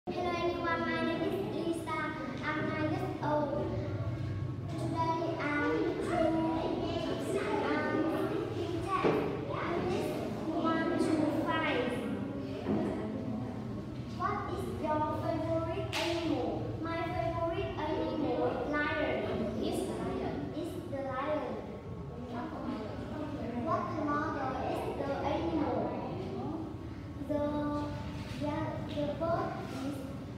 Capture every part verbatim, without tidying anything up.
Hello everyone, my name is Lisa. I'm nine years old. Today I'm to um, test one to five. What is your favorite animal? My favorite animal lion. Is lion. Is the lion. What color is the animal? The yeah, the bird is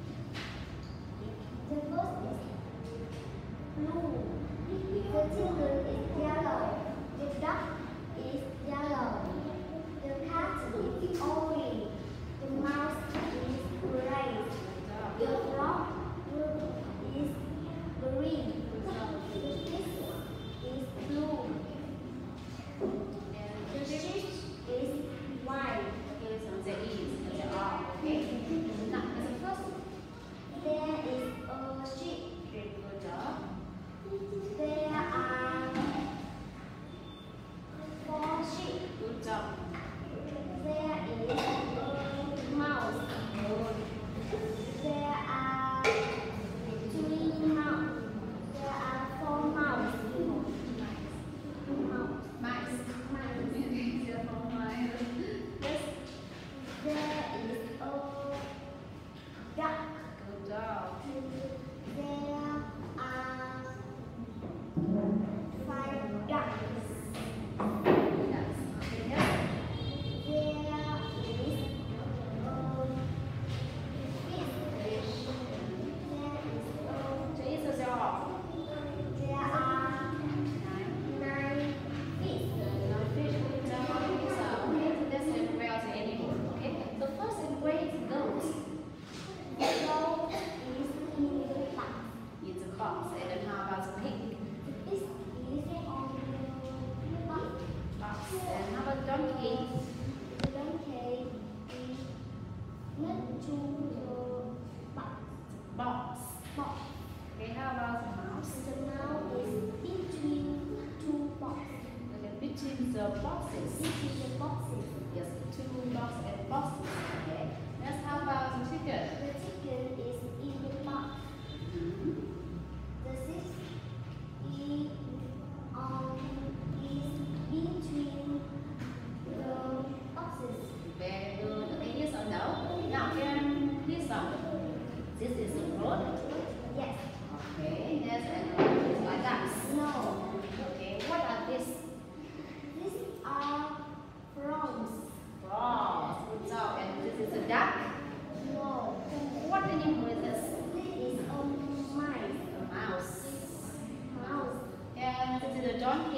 the bird is blue. The chicken is yellow. The duck is yellow. The cat is orange. The mouse is gray. The frog is green. The fish is blue. The fish is white. Okay, so there is, there are, okay. Now, as a first, There is a sheep. great, good job. There are four sheep. Good job. There is a mouse. There are three mouse. There are four mouse. Mouse. Mice. Mice. There are mice. Yes. There is a duck. Good job. There are five ducks. Yes. Okay, yes. There is a fish. Fish. There is a There is a zero. There are Nine. nine fish. Nine fish. Good job. Okay, so, okay, so that's it. Where are the animals? Okay, so first in where is goat? The goat is in the box. It's a box. And then how about the pig? The pig is on the box. Box. And how about donkey? The donkey is next to the box. Box. Box. Okay, how about the mouse? The mouse is between two boxes. Okay, between the boxes. Between the boxes. Yes, two box and boxes. Okay. Next, how about the chicken? The chicken is in the box. The six is on is between the boxes. Very good. Okay, yes or no? Now, can this one? This is a road. Yes. Okay. Yes and no. It's like that. No. Okay. What are these? These are frogs. Frogs. Good job. And this is a duck. No. What animal is this? This is a mice. A mouse. Mouse. And this is a donkey.